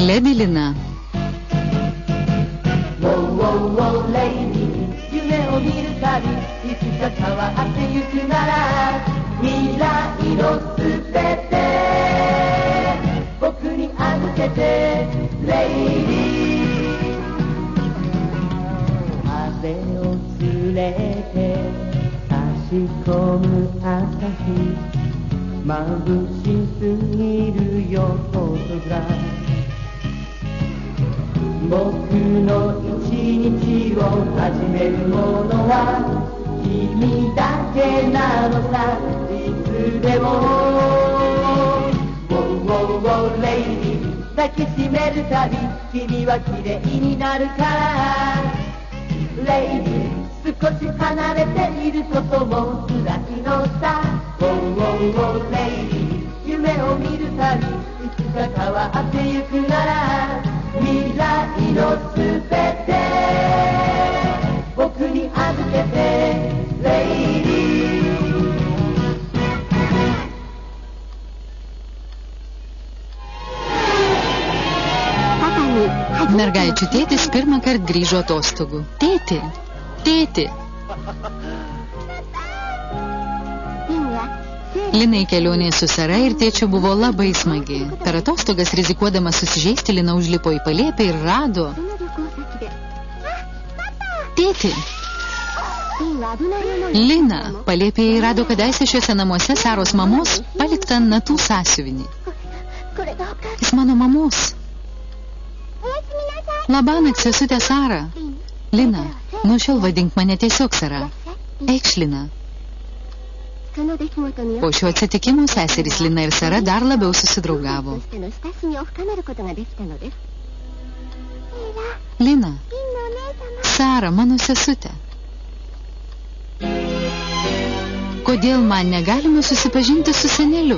Lady Lina. Mergaičių tėtis pirmą kartą grįžo atostogų. Tėti, tėti. Linai kelionė su Sara ir tėčiu buvo labai smagi. Per atostogas rizikuodamas susižeisti, Lina užlipo į palėpę ir rado. Tėti. Lina palėpėje rado kadaise šiuose namuose Saros mamos paliktą natų sąsiuvinį. Jis mano mamos. Labanakt, sesutė Sara. Lina, nuo šiol vadink mane tiesiog Sara. Eikš, Lina. Po šio atsitikimo seserys Lina ir Sara dar labiau susidraugavo. Lina, Sara, mano sesutė. Kodėl man negalima susipažinti su seneliu?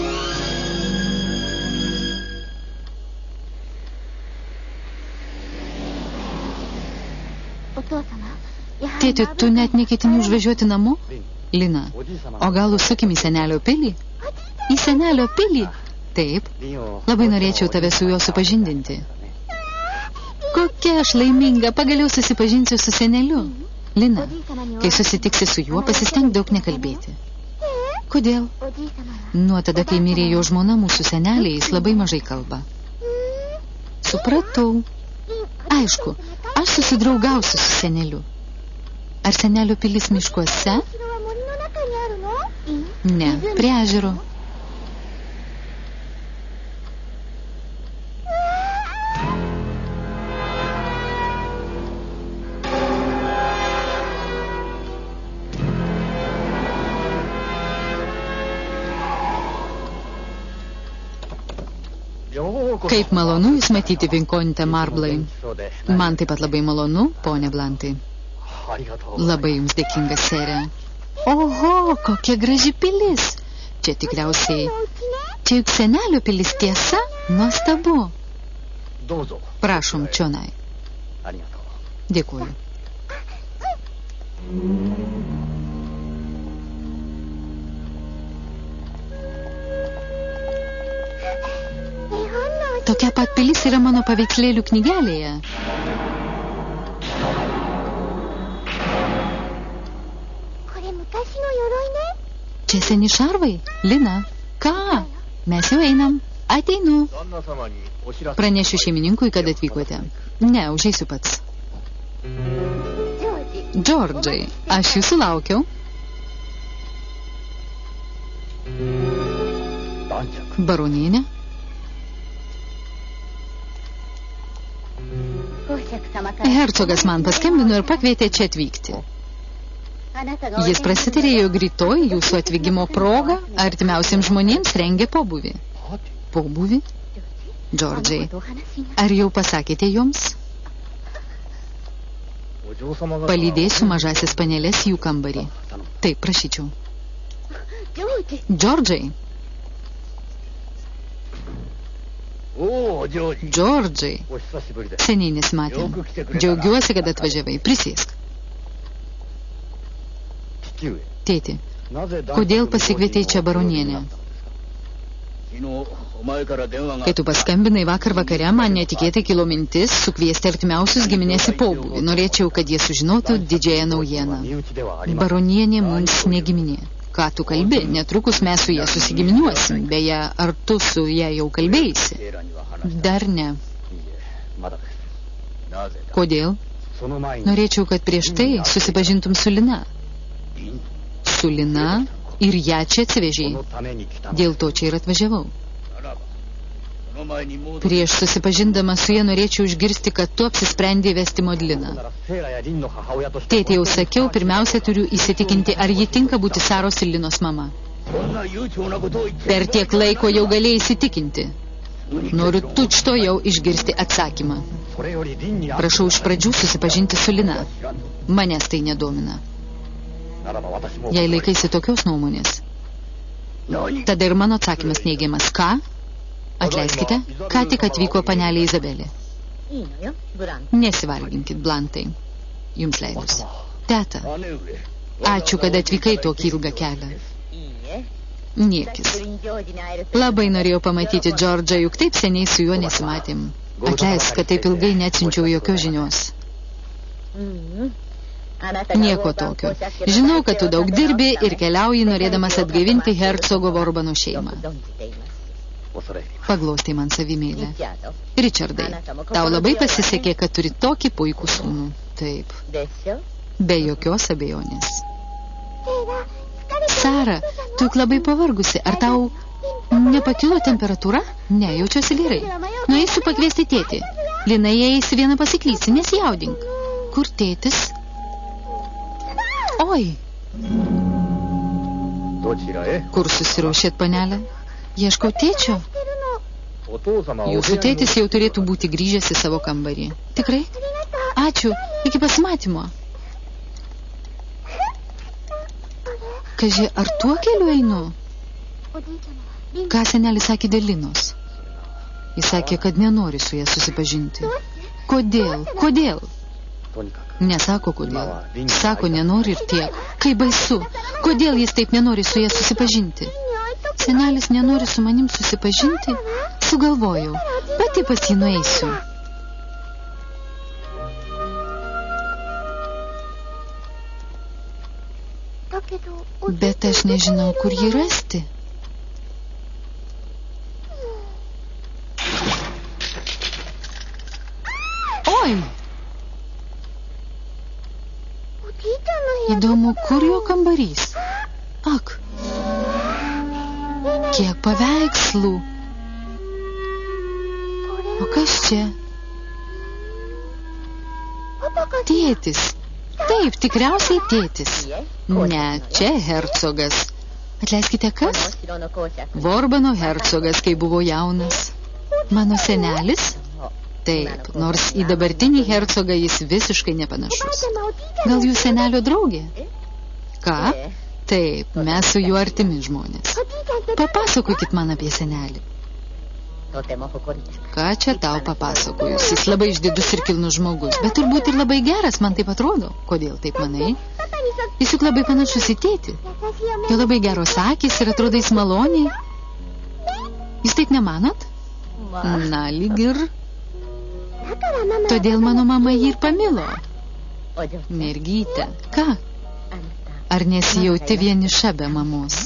Tėti, tu net neketini užvažiuoti namo? Lina, o gal užsukim į senelio pilį? Į senelio pilį? Taip, labai norėčiau tave su juo supažindinti. Kokia aš laiminga, pagaliau susipažinsiu su seneliu. Lina, kai susitiksi su juo, pasistenk daug nekalbėti. Kodėl? Nuo tada, kai mirė jo žmona, mūsų senelė, jis labai mažai kalba. Supratau. Aišku, aš susidraugausiu su seneliu. Ar senelio pilis miškuose? Ne, prie ežero. Kaip malonu jūs matyti, Vinkonte Marblai. Man taip pat labai malonu, ponė Blantai. Labai jums dėkinga, serė. Oho, kokia graži pilis. Čia tikriausiai. Čia juk senelio pilis, tiesa? Nuostabu. Prašom, čionai. Dėkuoju. Tokia pat pilis yra mano paveikslėlių knygelėje. Čia seni šarvai? Lina, ką? Mes jau einam. Ateinu. Pranešiu šeimininkui, kad atvykote. Ne, užeisiu pats. Džordžai, aš jūsų laukiau. Baronienė? Hercogas man paskambino ir pakvietė čia atvykti. Jis prasitarė, jog rytoj jūsų atvykimo proga artimiausiams žmonėms rengia pobūvį. Pobūvį? Džordžai, ar jau pasakėte joms? Palydėsiu mažasis panelės jų kambarį. Taip, prašyčiau. Džordžai. Džordžai. Seniai nesimatėm. Džiaugiuosi, kad atvažiavai. Prisėsk. Tėti, kodėl pasikvietei čia baronienę? Kai tu paskambinai vakar vakare, man netikėtai kilo mintis sukviesti artimiausius giminės į pobūvį. Norėčiau, kad jie sužinotų didžiąją naujieną. Baronienė mums negiminė. Ką tu kalbi? Netrukus mes su ją susigiminiuosim. Beje, ar tu su ją jau kalbėjaisi? Dar ne. Kodėl? Norėčiau, kad prieš tai susipažintum su Lina. Su Lina ir ją čia atsivežėjai. Dėl to čia ir atvažiavau. Prieš susipažindama su ja norėčiau išgirsti, kad tu apsisprendė vesti Modliną. Tėtė, jau sakiau, pirmiausia turiu įsitikinti, ar ji tinka būti Saros ir Linos mama. Per tiek laiko jau galėjai įsitikinti. Noriu tučto jau išgirsti atsakymą. Prašau iš pradžių susipažinti su Lina. Manęs tai nedomina. Jei laikaisi tokios nuomonės, tada ir mano atsakymas neigiamas. Ką? Atleiskite, ką tik atvyko panelė Izabelė. Nesivarginkit, Blantai. Jums leidus. Teta, ačiū, kad atvykai tokį ilgą kelią. Niekis. Labai norėjau pamatyti Džordžą, juk taip seniai su juo nesimatėm. Atleisk, kad taip ilgai neatsiunčiau jokios žinios. Nieko tokio. Žinau, kad tu daug dirbi ir keliauji norėdamas atgaivinti hercogo Vorbano šeimą. Paglostai man savimėlę. Richardai, tau labai pasisekė, kad turi tokį puikų sūnų. Taip. Be jokios abejonės. Sara, tu juk labai pavargusi. Ar tau nepakilo temperatūra? Ne, jaučiuosi gerai. Nueisiu pakviesti tėtį. Lina, jei eisi vieną pasiklysi, nesijaudink. Kur tėtis? Oi. Kur susirašėt, panelė? Ieškau tėčio. Jūsų tėtis jau turėtų būti grįžęs į savo kambarį. Tikrai? Ačiū. Iki pasimatymo. Kaži, ar tuo keliu einu? Ką senelis sakė dėl Linos? Jis sakė, kad nenori su ją susipažinti. Kodėl? Kodėl? Nesako kodėl. Sako, nenori ir tiek. Kaip baisu. Kodėl jis taip nenori su ją susipažinti? Senelis nenori su manim susipažinti? Sugalvojau. Pati pas jį nueisiu. Bet aš nežinau, kur jį rasti. Oi! Įdomu, kur jo kambarys? Ak! Kiek paveikslų. O kas čia? Tėtis. Taip, tikriausiai tėtis. Ne, čia hercogas. Atleiskite, kas? Vorbano hercogas, kai buvo jaunas. Mano senelis? Taip, nors į dabartinį hercogą jis visiškai nepanašus. Gal jūs senelio draugė? Ką? Taip, mes su juo artimi žmonės. Papasakokit man apie senelį. Ką čia tau papasakojus? Jis labai išdidus ir kilnus žmogus, bet turbūt ir labai geras, man taip atrodo. Kodėl taip manai? Jis juk labai panašus į tėtį. Jo labai geros akys ir atrodo jis maloniai. Jūs taip nemanot? Na, lyg ir. Todėl mano mama jį ir pamilo. Mergytė, ką? Ar nesijauti vieniša be mamos?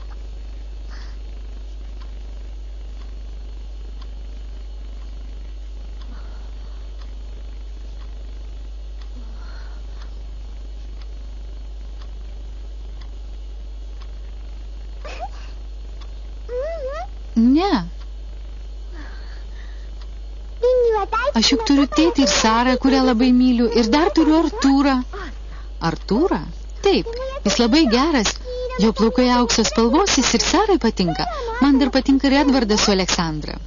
Ne. Aš juk turiu tėtį ir Sarą, kurią labai myliu, ir dar turiu Artūrą. Artūrą? Taip, jis labai geras. Jo plaukai aukso spalvos, jis ir Sarai patinka. Man dar patinka ir Edvardas su Aleksandra.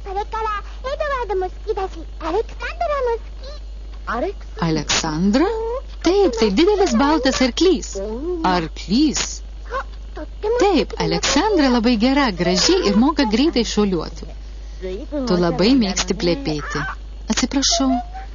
Aleksandra? Taip, tai didelis baltas arklys. Arklys? Taip, Aleksandra labai gera, graži ir moka greitai šuoliuoti. Tu labai mėgsti plepėti. Atsiprašau.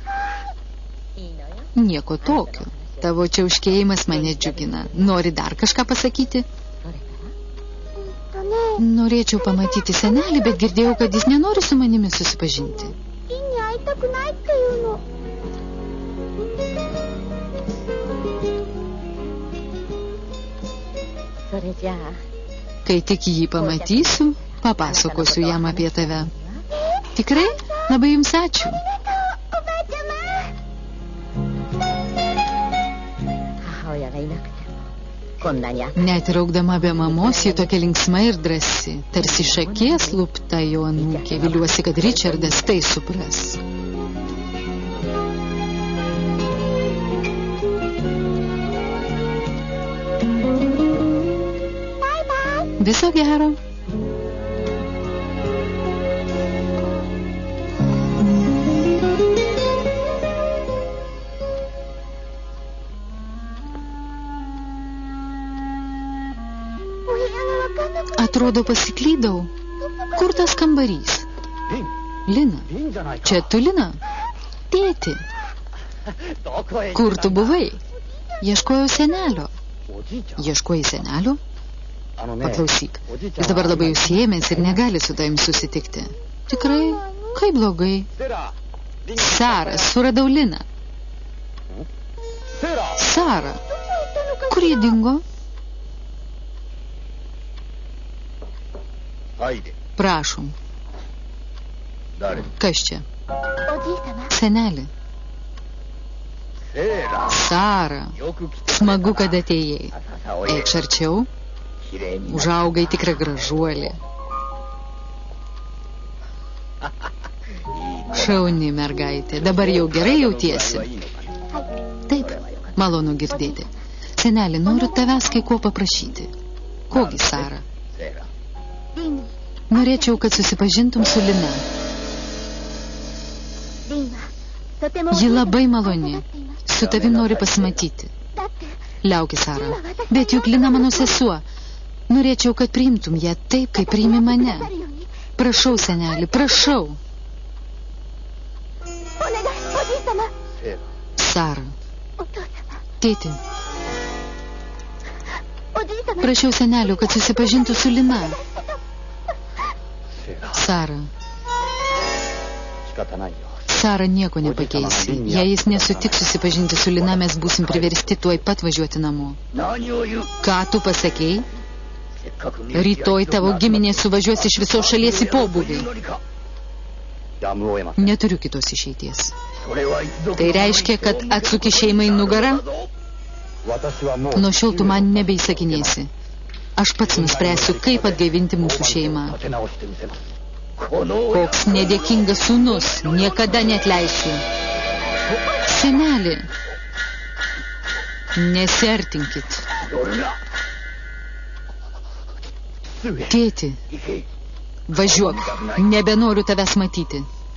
Nieko tokio. Tavo čiauškėjimas mane džiugina. Nori dar kažką pasakyti? Norėčiau pamatyti senelį, bet girdėjau, kad jis nenori su manimi susipažinti. Kai tik jį pamatysiu, papasakosiu jam apie tave. Tikrai? Labai jums ačiū. Net ir augdama be mamos, ji tokia linksma ir drąsi. Tarsi šakės lupta jo anūkė. Viliuosi, kad Richardas tai supras. Viso gero. Atrodo, pasiklydau. Kur tas kambarys? Lina. Čia tu, Lina? Tėti. Kur tu buvai? Ieškojau senelio. Ieškojai senelio? Paklausyk. Jis dabar labai užsiėmęs ir negali su tavim susitikti. Tikrai? Kaip blogai? Sara, suradau Liną. Sara. Kur ji dingo? Prašom. Kas čia? Senelį. Sara. Smagu, kad atėjai. Eikš arčiau. Užaugai tikra gražuolė. Šauni mergaitė. Dabar jau gerai jautiesi? Taip, malonu girdėti. Senelį, noriu tavęs kai ko paprašyti. Kogi, Sara? Norėčiau, kad susipažintum su Lina. Ji labai maloni. Su tavim nori pasimatyti. Liauki, Sara. Bet juk Lina mano sesuo. Norėčiau, kad priimtum ją taip, kaip priimi mane. Prašau, senelį, prašau. Sara. Tėti. Prašiau senelių, kad susipažintų su Lina. Sara. Sara nieko nepakeisi. Jei jis nesutiks susipažinti su Lina, mes būsim priversti tuoj pat važiuoti namo. Ką tu pasakei? Rytoj tavo giminė suvažiuos iš visos šalies į pobūvį. Neturiu kitos išeities. Tai reiškia, kad atsuki šeimai nugarą? Nuo šiol tu man nebeįsakinėsi. Aš pats nuspręsiu, kaip atgaivinti mūsų šeimą. Koks nedėkingas sūnus, niekada neatleisiu. Senelį, nesiartinkit. Tėti, važiuok, nebenoriu tavęs matyti.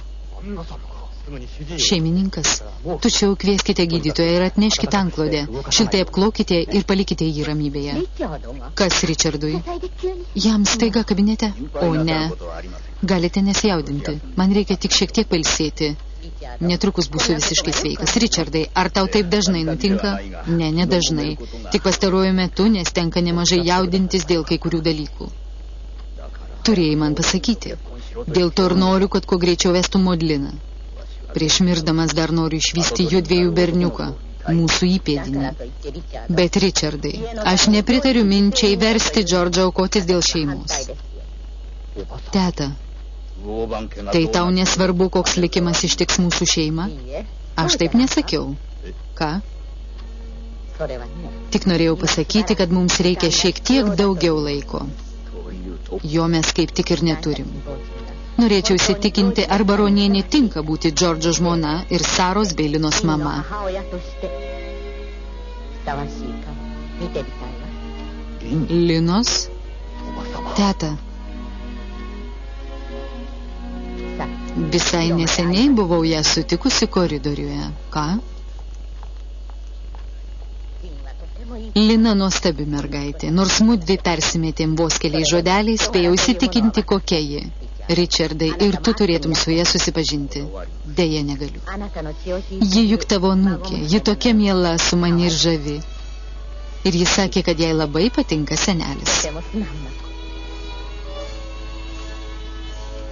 Šeimininkas, tučiau kvieskite gydytoją ir atneškite antklodę. Šiltai apklokite ir palikite jį ramybėje. Kas Richardui? Jam staiga kabinete? O ne. Galite nesijaudinti. Man reikia tik šiek tiek pailsėti. Netrukus būsiu visiškai sveikas. Richardai, ar tau taip dažnai nutinka? Ne, nedažnai. Tik pastaruoju metu, nes tenka nemažai jaudintis dėl kai kurių dalykų. Turėjai man pasakyti. Dėl to ir noriu, kad kuo greičiau vestų Modliną. Prieš mirdamas dar noriu išvysti jų dviejų berniuką, mūsų įpėdinį. Bet, Richardai, aš nepritariu minčiai versti Džordžą aukotis dėl šeimos. Teta, tai tau nesvarbu, koks likimas ištiks mūsų šeimą? Aš taip nesakiau. Ką? Tik norėjau pasakyti, kad mums reikia šiek tiek daugiau laiko. Jo mes kaip tik ir neturim. Norėčiau įsitikinti, ar baronienė tinka būti Džordžo žmona ir Saros bei Linos mama. Linos? Teta. Visai neseniai buvau ją sutikusi koridoriuje. Ką? Lina nuostabi mergaitė. Nors mudvi persimetėm vos keliais žodeliais, spėjau įsitikinti, kokia ji. Richardai, ir tu turėtum su ją susipažinti. Deja, negaliu. Ji juk tavo anūkė, ji tokia miela, su mani ir žavi. Ir ji sakė, kad jai labai patinka senelis.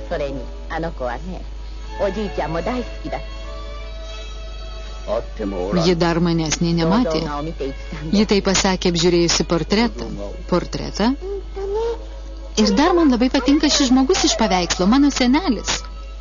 Ji dar manęs nei nematė. Ji tai pasakė apžiūrėjusi portretą. Ir dar man labai patinka šis žmogus iš paveikslo, mano senelis.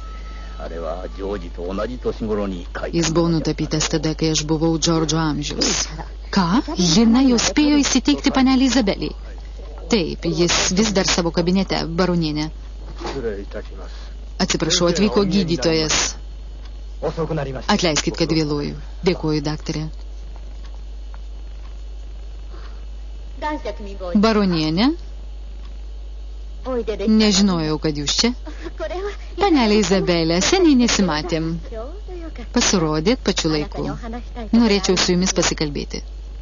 Jis buvo nutapytas tada, kai aš buvau Džordžo amžiaus. Ką? Lina jau spėjo įsiteikti panelį Izabeliai. Taip, jis vis dar savo kabinete, baronienė. Atsiprašau, atvyko gydytojas. Atleiskit, kad vėluoju. Dėkuoju, daktarė. Baronienė? Nežinojau, kad jūs čia. Panelė Izabelė, seniai nesimatėm. Pasirodėt pačiu laiku. Norėčiau su jumis pasikalbėti.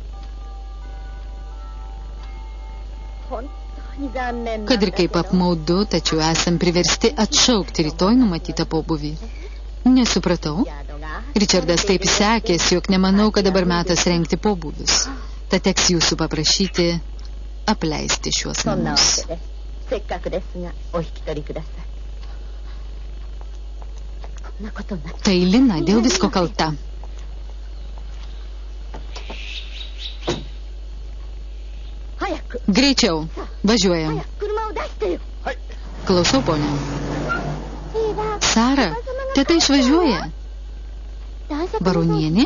Kad ir kaip apmaudu, tačiau esam priversti atšaukti rytoj numatytą pobūvį. Nesupratau. Richardas taip sekės, jog nemanau, kad dabar metas rengti pobūvius. Tad teks jūsų paprašyti apleisti šiuos namus. Tai Lina dėl visko kalta. Greičiau, važiuojam. Klausau, ponia. Sara, teta išvažiuoja. Baronienė?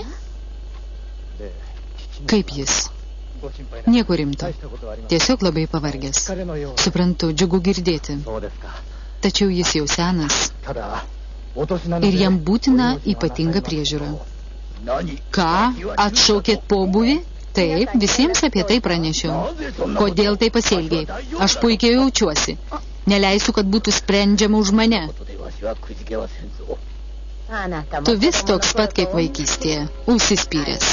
Kaip jis? Nieko rimto. Tiesiog labai pavargęs. Suprantu, džiugu girdėti. Tačiau jis jau senas. Ir jam būtina ypatinga priežiūra. Ką? Atšaukėt pobūvį? Taip, visiems apie tai pranešiau. Kodėl tai pasielgiai? Aš puikiai jaučiuosi. Neleisiu, kad būtų sprendžiama už mane. Tu vis toks pat kaip vaikystėje, užsispyręs.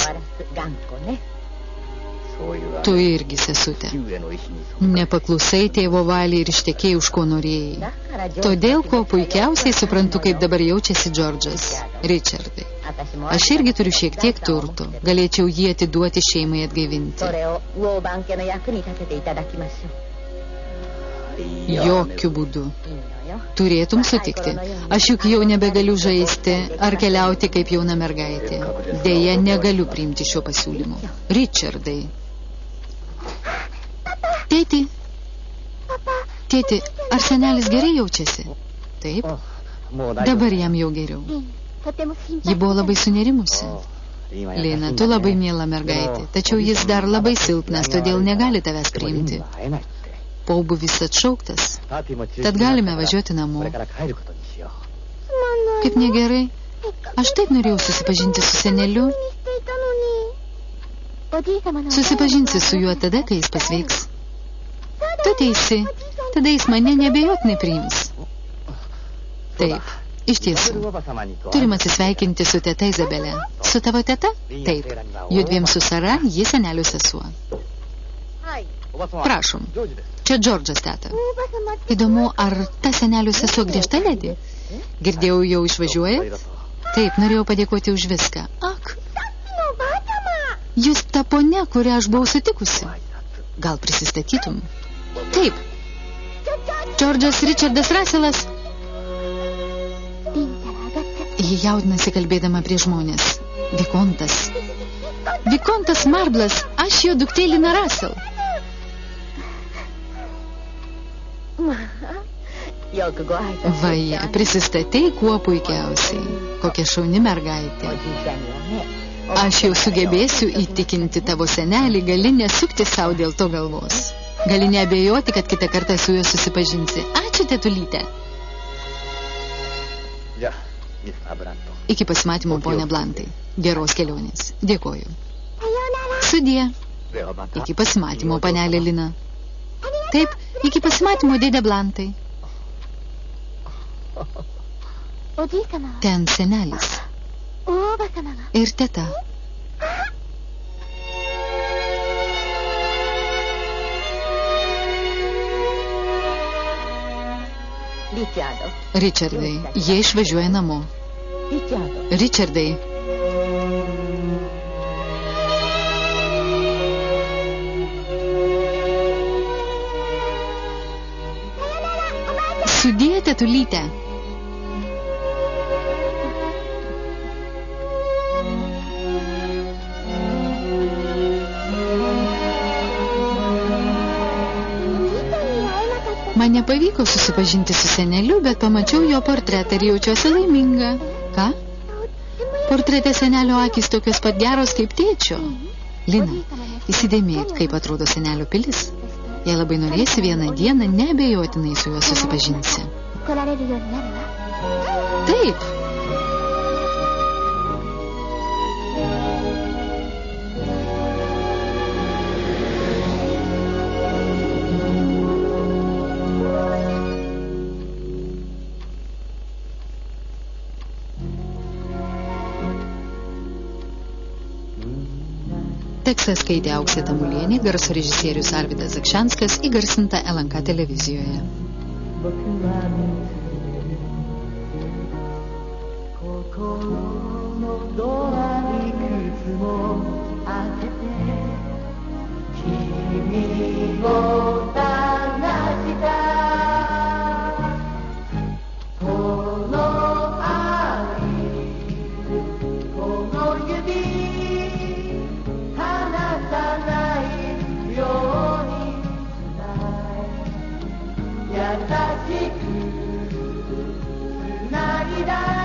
Tu irgi, sesutė. Nepaklusai tėvo valiai ir ištekėjai už ko norėjai. Todėl, ko puikiausiai suprantu, kaip dabar jaučiasi Džordžas. Richardai, aš irgi turiu šiek tiek turto. Galėčiau jį atiduoti šeimai atgaivinti. Jokių būdų. Turėtum sutikti. Aš juk jau nebegaliu žaisti ar keliauti kaip jauna mergaitė. Deja, negaliu priimti šio pasiūlymo. Richardai. Tėti, ar senelis gerai jaučiasi? Taip. Dabar jam jau geriau. Ji buvo labai sunerimusi. Lina, tu labai miela mergaitė, tačiau jis dar labai silpnas, todėl negali tavęs priimti. Pobūvis atšauktas, tad galime važiuoti namo. Kaip negerai. Aš taip norėjau susipažinti su seneliu. Susipažinsi su juo tada, kai jis pasveiks. Tu teisi, tada jis mane neabejotinai priims. Taip, iš tiesų. Turim atsisveikinti su teta Izabelė. Su tavo teta? Taip. Judviem su Sara, ji senelio sesuo. Prašom, čia Džordžas, teta. Įdomu, ar ta senelio sesuo griežta ledi? Girdėjau, jau išvažiuojat? Taip, norėjau padėkoti už viską. Ak, jūs ta ponia, kurią aš buvau sutikusi. Gal prisistatytum? Taip. Džordžas Richardas Russellas. Ji jaudinasi kalbėdama prie žmonės. Vikontas Marblas, aš jo duktė Lina Russell. Vaje, prisistatei kuo puikiausiai. Kokia šauni mergaitė. Aš jau sugebėsiu įtikinti tavo senelį, gali nesukti savo dėl to galvos. Gali neabejoti, kad kitą kartą su juo susipažinsi. Ačiū, tetulyte. Iki pasimatymo, ponia Blantai. Geros kelionės. Dėkoju. Sudie. Iki pasimatymo, panelė Lina. Taip, iki pasimatymo, dėdė Blantai. Ten senelis. Ir teta. Richardai, jie išvažiuoja namo. Richardai. Sudie, tetulyte. Man nepavyko susipažinti su seneliu, bet pamačiau jo portretą ir jaučiuosi laiminga. Ką? Portrete senelio akys tokios pat geros kaip tėčio. Lina, įsidėmėk, kaip atrodo senelio pilis. Jei labai norėsi vieną dieną, neabejotinai su juo susipažinsi. Taip. Tekstą skaitė Auksė Tamulienė, garso režisierius Arvydas Zakšanskas, įgarsinta LNK televizijoje. 優しくつないだ